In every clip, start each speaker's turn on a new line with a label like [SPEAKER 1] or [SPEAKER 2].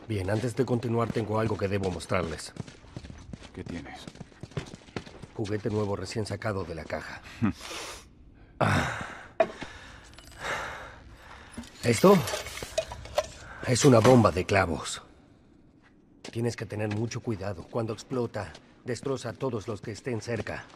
[SPEAKER 1] Bien, antes de continuar tengo algo que debo mostrarles.
[SPEAKER 2] ¿Qué tienes?
[SPEAKER 1] Juguete nuevo recién sacado de la caja. Esto es una bomba de clavos. Tienes que tener mucho cuidado. Cuando explota, destroza a todos los que estén cerca.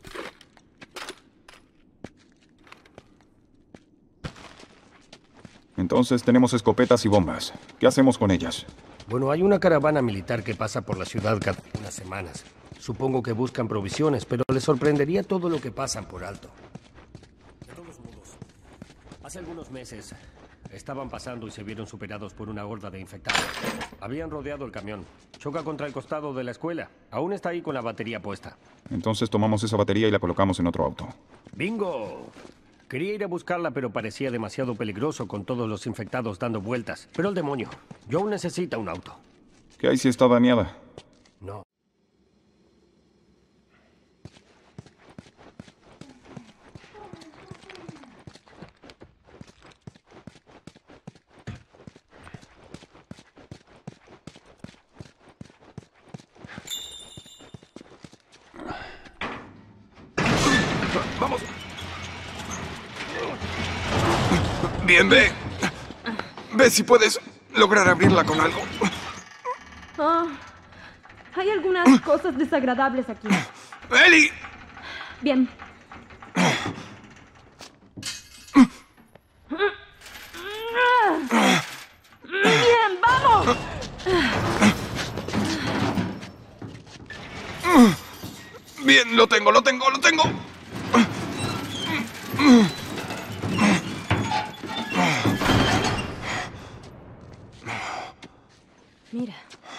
[SPEAKER 2] Entonces tenemos escopetas y bombas. ¿Qué hacemos con ellas?
[SPEAKER 1] Bueno, hay una caravana militar que pasa por la ciudad cada unas semanas. Supongo que buscan provisiones, pero les sorprendería todo lo que pasan por alto. De todos modos, hace algunos meses estaban pasando y se vieron superados por una horda de infectados. Habían rodeado el camión. Choca contra el costado de la escuela. Aún está ahí con la batería puesta.
[SPEAKER 2] Entonces tomamos esa batería y la colocamos en otro auto.
[SPEAKER 1] ¡Bingo! Quería ir a buscarla, pero parecía demasiado peligroso con todos los infectados dando vueltas. Pero el demonio, Joe necesita un auto.
[SPEAKER 2] ¿Qué hay si está dañada?
[SPEAKER 1] No.
[SPEAKER 2] ¡Vamos! Bien, ve. Ve si puedes lograr abrirla con algo.
[SPEAKER 3] Hay algunas cosas desagradables aquí.
[SPEAKER 2] ¡Eli!
[SPEAKER 3] Bien. Bien, vamos.
[SPEAKER 2] Bien, lo tengo.
[SPEAKER 3] Mira.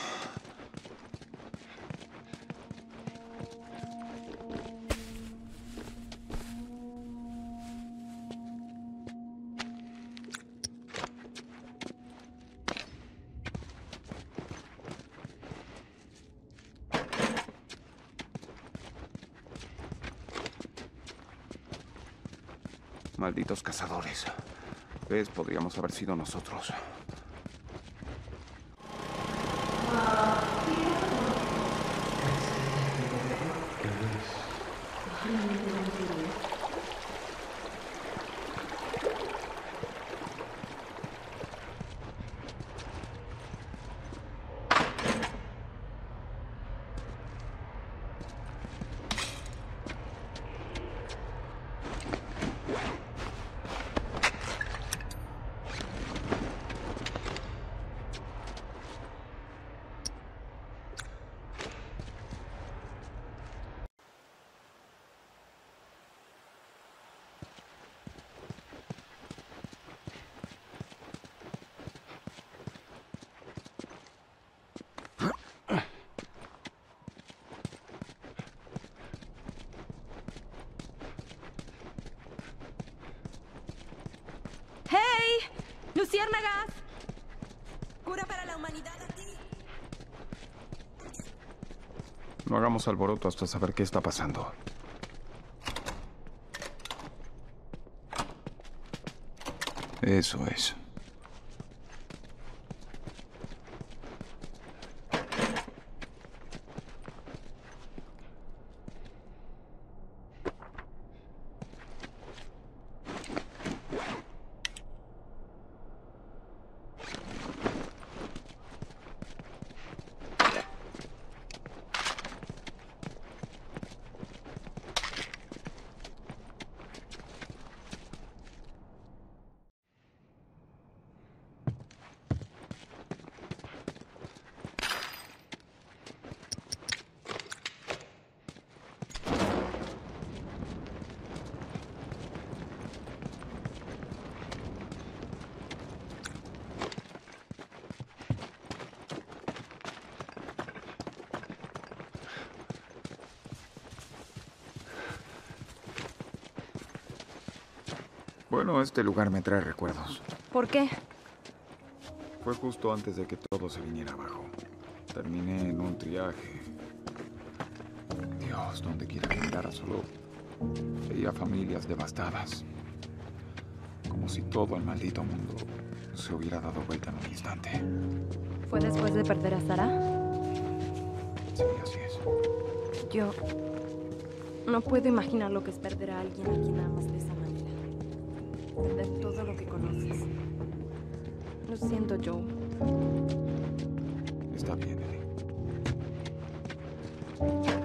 [SPEAKER 2] Malditos cazadores. ¿Ves? Podríamos haber sido nosotros.
[SPEAKER 3] ¡Hey! ¡Luciérnagas!
[SPEAKER 4] Cura para la humanidad aquí.
[SPEAKER 2] No hagamos alboroto hasta saber qué está pasando. Eso es. Bueno, este lugar me trae recuerdos.
[SPEAKER 3] ¿Por qué?
[SPEAKER 2] Fue justo antes de que todo se viniera abajo. Terminé en un triaje. Dios, donde quiera que mirara solo veía familias devastadas. Como si todo el maldito mundo se hubiera dado vuelta en un instante.
[SPEAKER 3] ¿Fue después de perder a Sara?
[SPEAKER 2] Sí, así es.
[SPEAKER 3] Yo no puedo imaginar lo que es perder a alguien a quien amas de esa manera. Perder todo lo que conoces. Lo siento, Joe.
[SPEAKER 2] Está bien, Ellie.